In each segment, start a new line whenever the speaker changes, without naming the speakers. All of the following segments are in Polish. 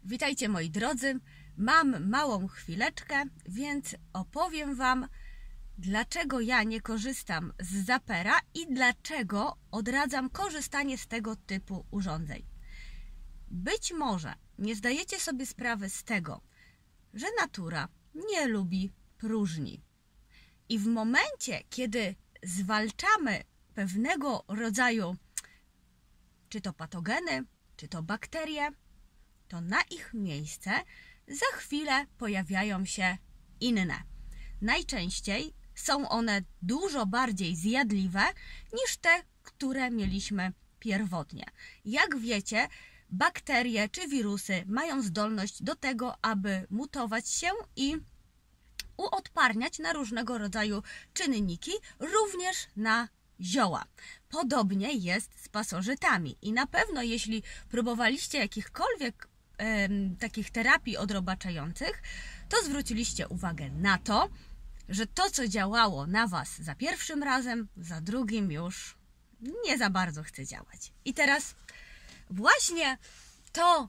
Witajcie moi drodzy, mam małą chwileczkę, więc opowiem Wam, dlaczego ja nie korzystam z Zappera i dlaczego odradzam korzystanie z tego typu urządzeń. Być może nie zdajecie sobie sprawy z tego, że natura nie lubi próżni. I w momencie, kiedy zwalczamy pewnego rodzaju, czy to patogeny, czy to bakterie, to na ich miejsce za chwilę pojawiają się inne. Najczęściej są one dużo bardziej zjadliwe niż te, które mieliśmy pierwotnie. Jak wiecie, bakterie czy wirusy mają zdolność do tego, aby mutować się i uodparniać na różnego rodzaju czynniki, również na zioła. Podobnie jest z pasożytami i na pewno jeśli próbowaliście jakichkolwiek takich terapii odrobaczających, to zwróciliście uwagę na to, że to, co działało na Was za pierwszym razem, za drugim już nie za bardzo chce działać. I teraz właśnie to,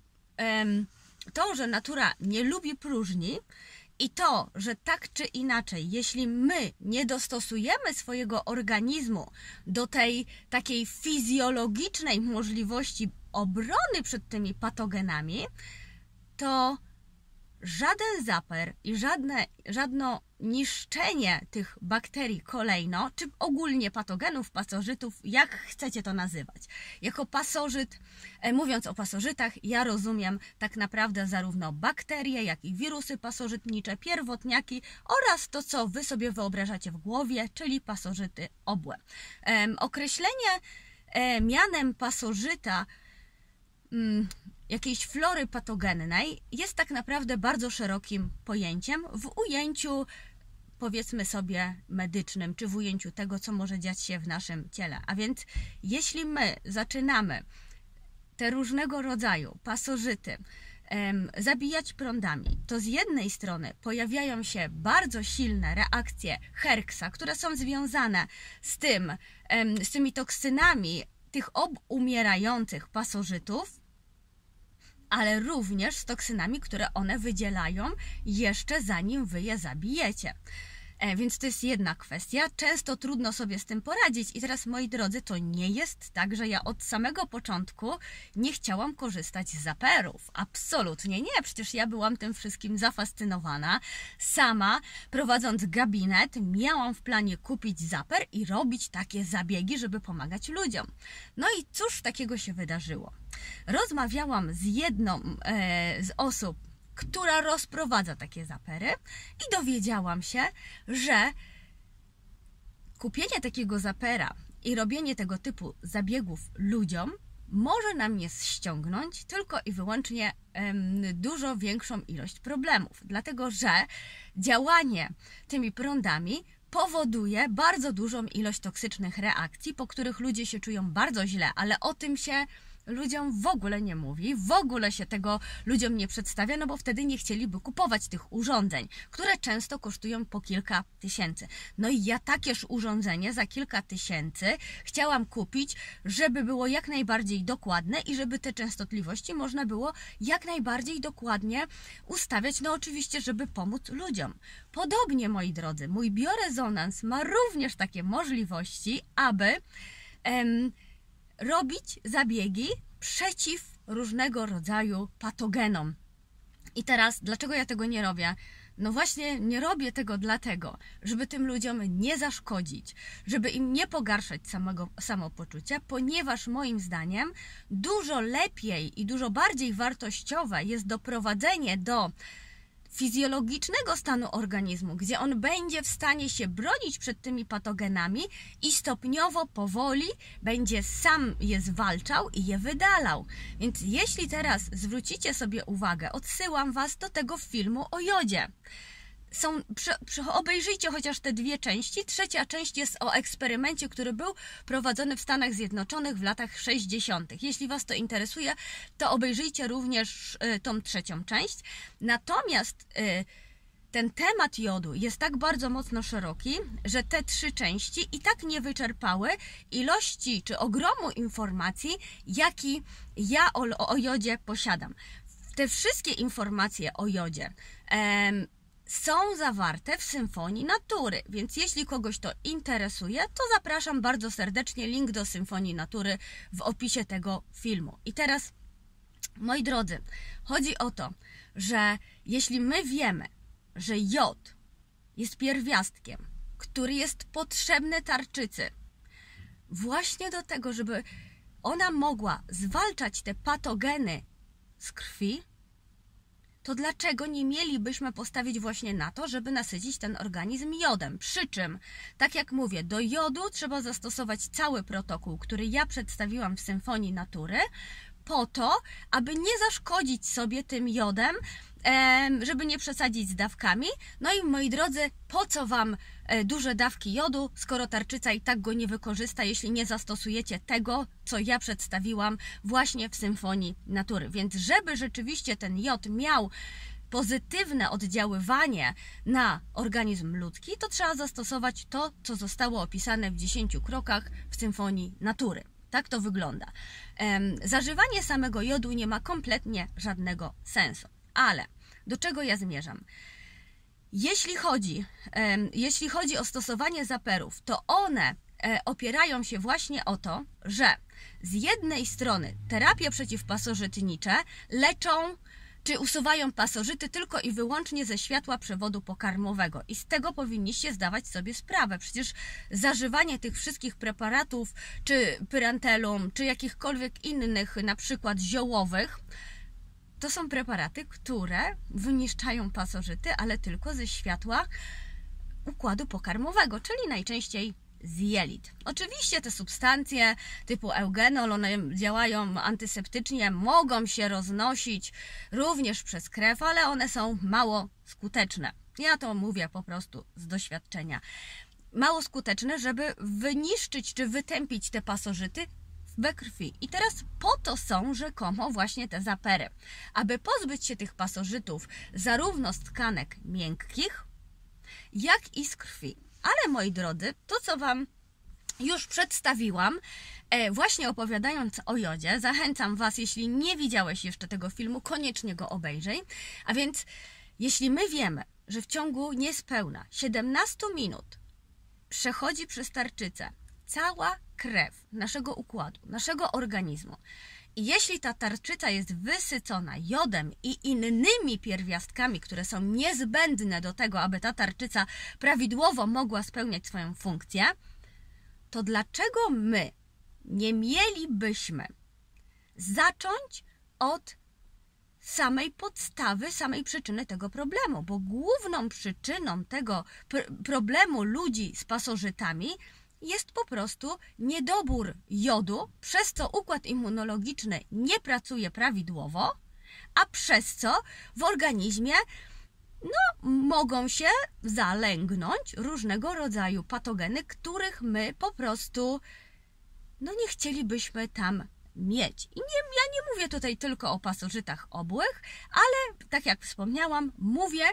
że natura nie lubi próżni i to, że tak czy inaczej, jeśli my nie dostosujemy swojego organizmu do tej takiej fizjologicznej możliwości obrony przed tymi patogenami, to żaden Zapper i żadne niszczenie tych bakterii kolejno, czy ogólnie patogenów, pasożytów, jak chcecie to nazywać. Jako pasożyt, mówiąc o pasożytach, ja rozumiem tak naprawdę zarówno bakterie, jak i wirusy pasożytnicze, pierwotniaki oraz to, co Wy sobie wyobrażacie w głowie, czyli pasożyty obłe. Określenie mianem pasożyta jakiejś flory patogennej jest tak naprawdę bardzo szerokim pojęciem w ujęciu, powiedzmy sobie, medycznym, czy w ujęciu tego, co może dziać się w naszym ciele. A więc jeśli my zaczynamy te różnego rodzaju pasożyty zabijać prądami, to z jednej strony pojawiają się bardzo silne reakcje Herxa, które są związane z tymi toksynami tych umierających pasożytów, ale również z toksynami, które one wydzielają jeszcze zanim Wy je zabijecie. Więc to jest jedna kwestia. Często trudno sobie z tym poradzić. I teraz, moi drodzy, to nie jest tak, że ja od samego początku nie chciałam korzystać z Zapperów. Absolutnie nie. Przecież ja byłam tym wszystkim zafascynowana. Sama, prowadząc gabinet, miałam w planie kupić Zapper i robić takie zabiegi, żeby pomagać ludziom. No i cóż takiego się wydarzyło? Rozmawiałam z jedną z osób, która rozprowadza takie Zappery i dowiedziałam się, że kupienie takiego Zappera i robienie tego typu zabiegów ludziom może nam nie ściągnąć tylko i wyłącznie dużo większą ilość problemów, dlatego że działanie tymi prądami powoduje bardzo dużą ilość toksycznych reakcji, po których ludzie się czują bardzo źle, ale o tym się ludziom w ogóle nie mówi, w ogóle się tego ludziom nie przedstawia, no bo wtedy nie chcieliby kupować tych urządzeń, które często kosztują po kilka tysięcy. No i ja takież urządzenie za kilka tysięcy chciałam kupić, żeby było jak najbardziej dokładne i żeby te częstotliwości można było jak najbardziej dokładnie ustawiać, no oczywiście, żeby pomóc ludziom. Podobnie, moi drodzy, mój biorezonans ma również takie możliwości, aby robić zabiegi przeciw różnego rodzaju patogenom. I teraz, dlaczego ja tego nie robię? No właśnie nie robię tego dlatego, żeby tym ludziom nie zaszkodzić, żeby im nie pogarszać samopoczucia, ponieważ moim zdaniem dużo lepiej i dużo bardziej wartościowe jest doprowadzenie do fizjologicznego stanu organizmu, gdzie on będzie w stanie się bronić przed tymi patogenami i stopniowo, powoli będzie sam je zwalczał i je wydalał. Więc jeśli teraz zwrócicie sobie uwagę, odsyłam Was do tego filmu o jodzie. Obejrzyjcie chociaż te dwie części. Trzecia część jest o eksperymencie, który był prowadzony w Stanach Zjednoczonych w latach 60. Jeśli Was to interesuje, to obejrzyjcie również tą trzecią część. Natomiast ten temat jodu jest tak bardzo mocno szeroki, że te trzy części i tak nie wyczerpały ilości czy ogromu informacji, jaki ja o jodzie posiadam. te wszystkie informacje o jodzie są zawarte w Symfonii Natury, więc jeśli kogoś to interesuje, to zapraszam bardzo serdecznie, link do Symfonii Natury w opisie tego filmu. I teraz, moi drodzy, chodzi o to, że jeśli my wiemy, że jod jest pierwiastkiem, który jest potrzebny tarczycy właśnie do tego, żeby ona mogła zwalczać te patogeny z krwi, to dlaczego nie mielibyśmy postawić właśnie na to, żeby nasycić ten organizm jodem? Przy czym, tak jak mówię, do jodu trzeba zastosować cały protokół, który ja przedstawiłam w Symfonii Natury, po to, aby nie zaszkodzić sobie tym jodem, żeby nie przesadzić z dawkami. No i moi drodzy, po co Wam duże dawki jodu, skoro tarczyca i tak go nie wykorzysta, jeśli nie zastosujecie tego, co ja przedstawiłam właśnie w Symfonii Natury. Więc żeby rzeczywiście ten jod miał pozytywne oddziaływanie na organizm ludzki, to trzeba zastosować to, co zostało opisane w 10 krokach w Symfonii Natury. Tak to wygląda. Zażywanie samego jodu nie ma kompletnie żadnego sensu. Ale do czego ja zmierzam? Jeśli chodzi o stosowanie zaperów, to one opierają się właśnie o to, że z jednej strony terapie przeciwpasożytnicze leczą czy usuwają pasożyty tylko i wyłącznie ze światła przewodu pokarmowego. I z tego powinniście zdawać sobie sprawę. Przecież zażywanie tych wszystkich preparatów, czy pyrantelum, czy jakichkolwiek innych, na przykład ziołowych, to są preparaty, które wyniszczają pasożyty, ale tylko ze światła układu pokarmowego, czyli najczęściej z jelit. Oczywiście te substancje typu eugenol, one działają antyseptycznie, mogą się roznosić również przez krew, ale one są mało skuteczne. Ja to mówię po prostu z doświadczenia. Mało skuteczne, żeby wyniszczyć czy wytępić te pasożyty we krwi. I teraz po to są rzekomo właśnie te zapery, aby pozbyć się tych pasożytów zarówno z tkanek miękkich, jak i z krwi. Ale moi drodzy, to co Wam już przedstawiłam, właśnie opowiadając o jodzie, zachęcam Was, jeśli nie widziałeś jeszcze tego filmu, koniecznie go obejrzyj. A więc, jeśli my wiemy, że w ciągu niespełna 17 minut przechodzi przez tarczycę cała krew naszego układu, naszego organizmu, i jeśli ta tarczyca jest wysycona jodem i innymi pierwiastkami, które są niezbędne do tego, aby ta tarczyca prawidłowo mogła spełniać swoją funkcję, to dlaczego my nie mielibyśmy zacząć od samej podstawy, samej przyczyny tego problemu? Bo główną przyczyną tego problemu ludzi z pasożytami jest po prostu niedobór jodu, przez co układ immunologiczny nie pracuje prawidłowo, a przez co w organizmie mogą się zalęgnąć różnego rodzaju patogeny, których my po prostu nie chcielibyśmy tam mieć. I ja nie mówię tutaj tylko o pasożytach obłych, ale tak jak wspomniałam, mówię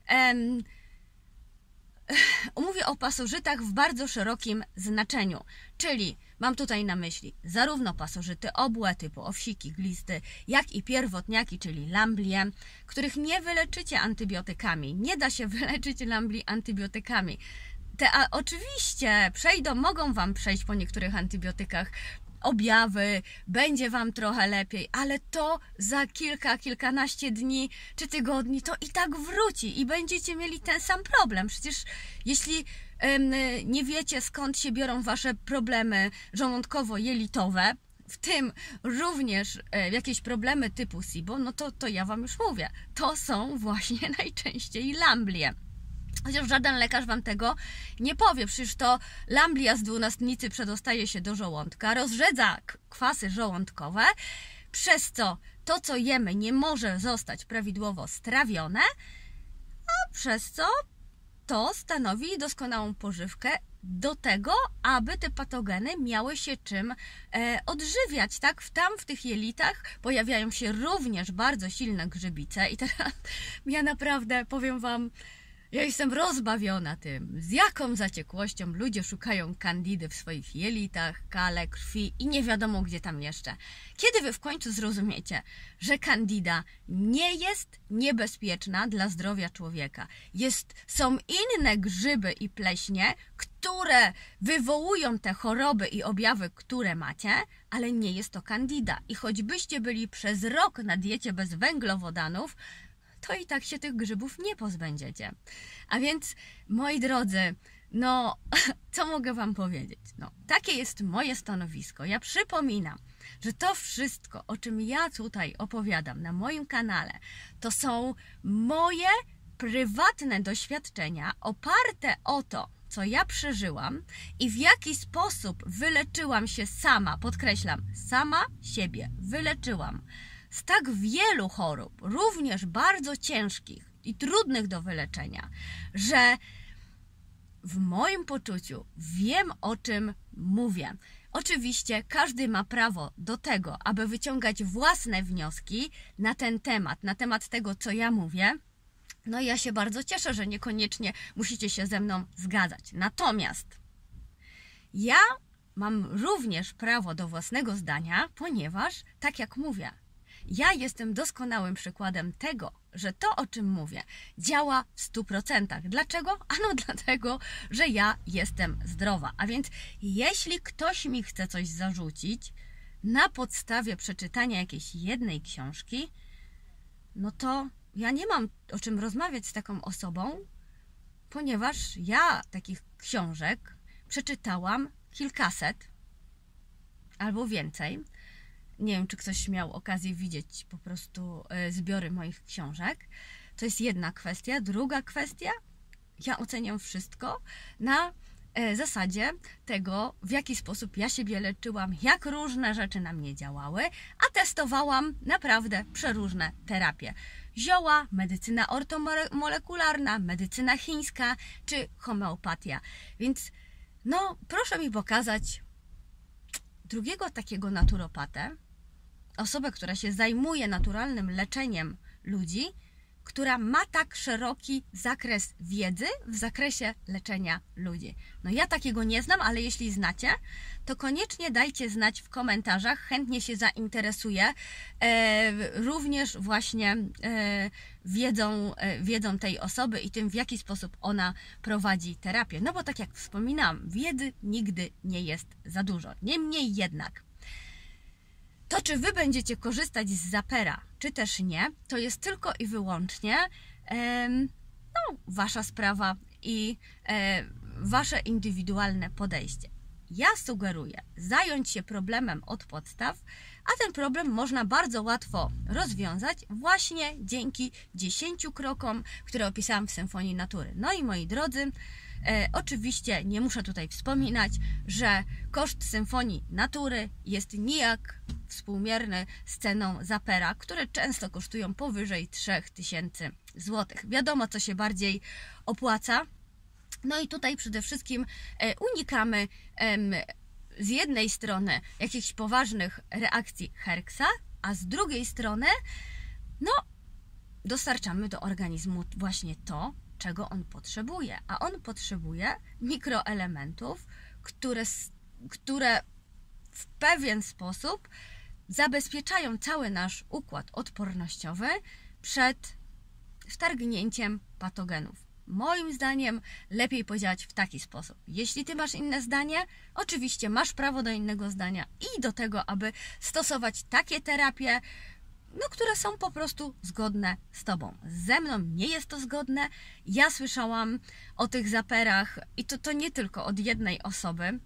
o pasożytach w bardzo szerokim znaczeniu, czyli mam tutaj na myśli zarówno pasożyty obłe typu owsiki, glisty, jak i pierwotniaki, czyli lamblie, których nie wyleczycie antybiotykami. Nie da się wyleczyć lambli antybiotykami. Oczywiście mogą Wam przejść po niektórych antybiotykach objawy, będzie Wam trochę lepiej, ale to za kilkanaście dni czy tygodni to i tak wróci i będziecie mieli ten sam problem. Przecież jeśli nie wiecie, skąd się biorą Wasze problemy żołądkowo-jelitowe, w tym również jakieś problemy typu SIBO, to ja Wam już mówię, to są właśnie najczęściej lamblie. Chociaż żaden lekarz Wam tego nie powie, przecież to lamblia z dwunastnicy przedostaje się do żołądka, rozrzedza kwasy żołądkowe, przez co to, co jemy, nie może zostać prawidłowo strawione, a przez co to stanowi doskonałą pożywkę do tego, aby te patogeny miały się czym odżywiać. Tak? W tych jelitach pojawiają się również bardzo silne grzybice i teraz ja naprawdę powiem Wam, Ja jestem rozbawiona tym, z jaką zaciekłością ludzie szukają kandidy w swoich jelitach, kale, krwi i nie wiadomo gdzie tam jeszcze. Kiedy wy w końcu zrozumiecie, że kandida nie jest niebezpieczna dla zdrowia człowieka? Są inne grzyby i pleśnie, które wywołują te choroby i objawy, które macie, ale nie jest to kandida. I choćbyście byli przez rok na diecie bez węglowodanów, to i tak się tych grzybów nie pozbędziecie. A więc, moi drodzy, no, co mogę wam powiedzieć? No, takie jest moje stanowisko. Ja przypominam, że to wszystko, o czym ja tutaj opowiadam na moim kanale, to są moje prywatne doświadczenia oparte o to, co ja przeżyłam i w jaki sposób wyleczyłam się sama, podkreślam, sama siebie wyleczyłam z tak wielu chorób, również bardzo ciężkich i trudnych do wyleczenia, że w moim poczuciu wiem, o czym mówię. Oczywiście każdy ma prawo do tego, aby wyciągać własne wnioski na ten temat, na temat tego, co ja mówię. No i ja się bardzo cieszę, że niekoniecznie musicie się ze mną zgadzać. Natomiast ja mam również prawo do własnego zdania, ponieważ, tak jak mówię, ja jestem doskonałym przykładem tego, że to, o czym mówię, działa w 100%. Dlaczego? Ano dlatego, że ja jestem zdrowa. A więc jeśli ktoś mi chce coś zarzucić na podstawie przeczytania jakiejś jednej książki, no to ja nie mam o czym rozmawiać z taką osobą, ponieważ ja takich książek przeczytałam kilkaset albo więcej. Nie wiem, czy ktoś miał okazję widzieć po prostu zbiory moich książek. To jest jedna kwestia. Druga kwestia, ja oceniam wszystko na zasadzie tego, w jaki sposób ja siebie leczyłam, jak różne rzeczy na mnie działały, a testowałam naprawdę przeróżne terapie. Zioła, medycyna ortomolekularna, medycyna chińska czy homeopatia. Więc no, proszę mi pokazać drugiego takiego naturopatę, osobę, która się zajmuje naturalnym leczeniem ludzi, która ma tak szeroki zakres wiedzy w zakresie leczenia ludzi. No ja takiego nie znam, ale jeśli znacie, to koniecznie dajcie znać w komentarzach, chętnie się zainteresuję również właśnie wiedzą tej osoby i tym, w jaki sposób ona prowadzi terapię. No bo tak jak wspominałam, wiedzy nigdy nie jest za dużo. Niemniej jednak, to, czy wy będziecie korzystać z Zapera, czy też nie, to jest tylko i wyłącznie wasza sprawa i wasze indywidualne podejście. Ja sugeruję zająć się problemem od podstaw, a ten problem można bardzo łatwo rozwiązać właśnie dzięki 10 krokom, które opisałam w Symfonii Natury. No i moi drodzy, oczywiście nie muszę tutaj wspominać, że koszt Symfonii Natury jest nijak współmierny z ceną Zapera, które często kosztują powyżej 3000 zł. Wiadomo, co się bardziej opłaca. No i tutaj przede wszystkim unikamy z jednej strony jakichś poważnych reakcji Herxa, a z drugiej strony no, dostarczamy do organizmu właśnie to, czego on potrzebuje. A on potrzebuje mikroelementów, które w pewien sposób zabezpieczają cały nasz układ odpornościowy przed wtargnięciem patogenów. Moim zdaniem lepiej podziałać w taki sposób. Jeśli ty masz inne zdanie, oczywiście masz prawo do innego zdania i do tego, aby stosować takie terapie, które są po prostu zgodne z tobą. Ze mną nie jest to zgodne. Ja słyszałam o tych Zaperach i to nie tylko od jednej osoby.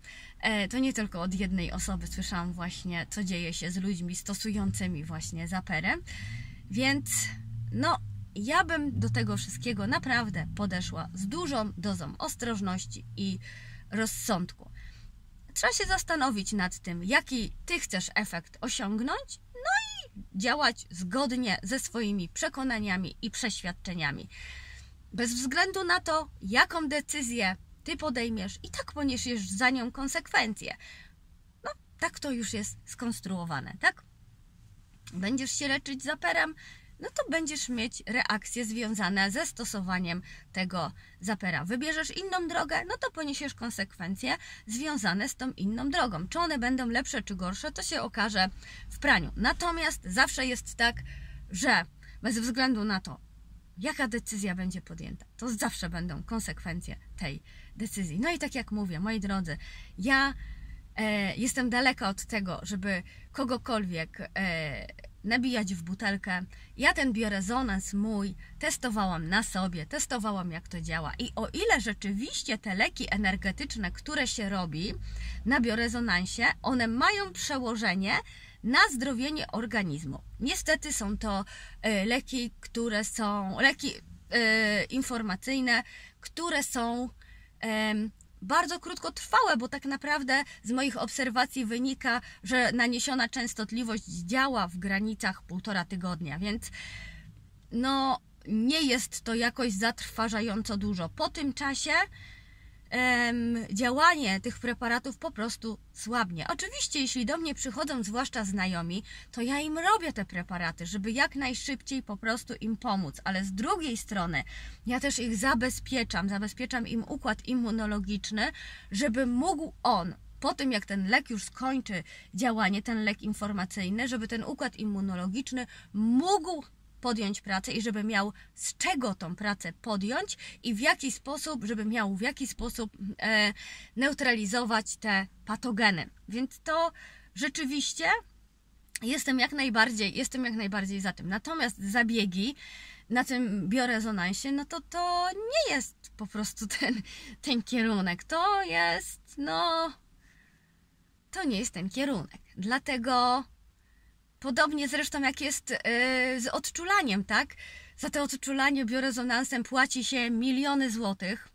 Słyszałam właśnie, co dzieje się z ludźmi stosującymi właśnie Zapery. Więc ja bym do tego wszystkiego naprawdę podeszła z dużą dozą ostrożności i rozsądku. Trzeba się zastanowić nad tym, jaki ty chcesz efekt osiągnąć, no i działać zgodnie ze swoimi przekonaniami i przeświadczeniami. Bez względu na to, jaką decyzję ty podejmiesz, i tak poniesiesz za nią konsekwencje. Tak to już jest skonstruowane, tak? Będziesz się leczyć Zaperem, no to będziesz mieć reakcje związane ze stosowaniem tego zapera. Wybierzesz inną drogę, no to poniesiesz konsekwencje związane z tą inną drogą. Czy one będą lepsze czy gorsze, to się okaże w praniu. Natomiast zawsze jest tak, że bez względu na to, jaka decyzja będzie podjęta, to zawsze będą konsekwencje tej decyzji. No i tak jak mówię, moi drodzy, ja jestem daleka od tego, żeby kogokolwiek nabijać w butelkę. Ja ten biorezonans mój testowałam na sobie, testowałam jak to działa i o ile rzeczywiście te leki energetyczne, które się robi na biorezonansie, one mają przełożenie na zdrowienie organizmu. Niestety są to leki, które są informacyjne, które są bardzo krótkotrwałe, bo tak naprawdę z moich obserwacji wynika, że naniesiona częstotliwość działa w granicach 1,5 tygodnia, więc no nie jest to jakoś zatrważająco dużo. Po tym czasie działanie tych preparatów po prostu słabnie. Oczywiście, jeśli do mnie przychodzą zwłaszcza znajomi, to ja im robię te preparaty, żeby jak najszybciej po prostu im pomóc, ale z drugiej strony ja też ich zabezpieczam im układ immunologiczny, żeby mógł on, po tym jak ten lek już skończy działanie, ten lek informacyjny, żeby ten układ immunologiczny mógł podjąć pracę i żeby miał z czego tą pracę podjąć i w jaki sposób, żeby miał w jaki sposób neutralizować te patogeny. Więc to rzeczywiście jestem jak najbardziej za tym. Natomiast zabiegi na tym biorezonansie, no to nie jest po prostu ten kierunek. To nie jest ten kierunek. Dlatego podobnie zresztą jak jest z odczulaniem, tak? Za to odczulanie biorezonansem płaci się miliony złotych.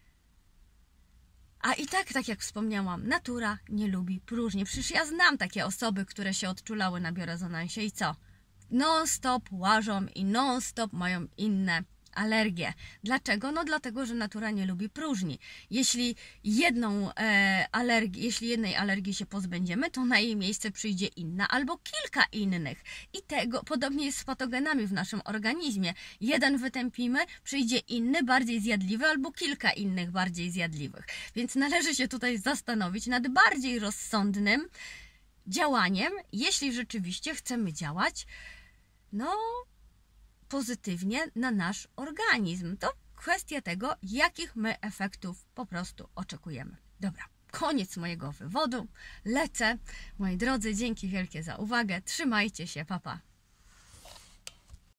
A i tak jak wspomniałam, natura nie lubi próżni. Przecież ja znam takie osoby, które się odczulały na biorezonansie i co? Non-stop łażą i non-stop mają inne alergie. Dlaczego? No dlatego, że natura nie lubi próżni. Jeśli jednej alergii się pozbędziemy, to na jej miejsce przyjdzie inna albo kilka innych. I tego podobnie jest z patogenami w naszym organizmie. Jeden wytępimy, przyjdzie inny, bardziej zjadliwy albo kilka innych bardziej zjadliwych. Więc należy się tutaj zastanowić nad bardziej rozsądnym działaniem, jeśli rzeczywiście chcemy działać pozytywnie na nasz organizm. To kwestia tego, jakich my efektów po prostu oczekujemy. Dobra, koniec mojego wywodu. Lecę. Moi drodzy, dzięki wielkie za uwagę. Trzymajcie się, pa pa.